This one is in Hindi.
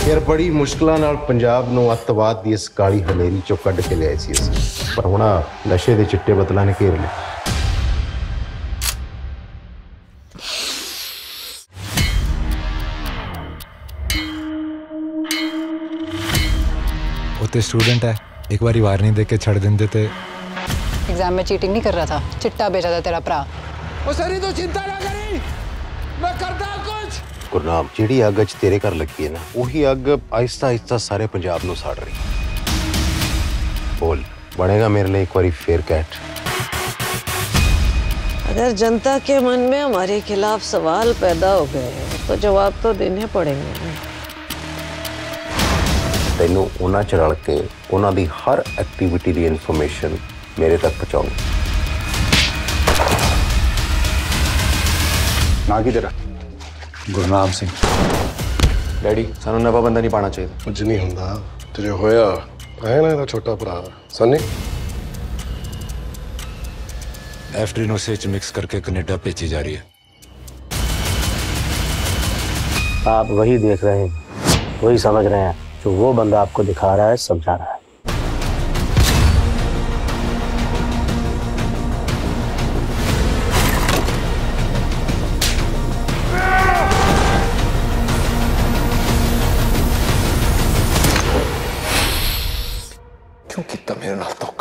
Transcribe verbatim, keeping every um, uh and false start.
यार बड़ी मुश्किलों नाल पंजाब नूं अतवाद दी इस काली हनेरी चों कढ के लिआए सी असीं, पर हुण नशे दे चिट्टे बदलां ने घेर लिया। वो तो स्टूडेंट है, एक बार वार्निंग दे के छड़ देंदे ते। एग्जाम में चीटिंग नहीं कर रहा था, चिट्टा बेचा था तेरा भरा। ओ सरी तो चिंता ना करी, मैं करदा कुछ। गुरनाम, जिहड़ी अग अज तेरे घर लगी है ना, वही अग आहिस्ता आहिस्ता सारे पंजाब नूं साड़ रही। बोल, बनेगा मेरे लिए एक बारी फेयर कैट? अगर जनता के मन में हमारे खिलाफ सवाल पैदा हो गए तो जवाब तो देने पड़ेंगे। तेनों उन्हां च रल के उन्हां दी हर एक्टिविटी दी इन्फॉर्मेशन मेरे तक पहुंचाऊंगा। ना की तेरा? गुरनाम सिंह। डैडी, सानू नवा बंदा नहीं पाना चाहिए। कुछ नहीं हुंदा, ते जो होया है ना ਇਹਦਾ छोटा भरा सन्नी। एफडीनो से मिक्स करके कनाडा भेजी जा रही है। आप वही देख रहे हैं, वही समझ रहे हैं जो वो बंदा आपको दिखा रहा है, समझा रहा है। क्यों कितना मेरे नाल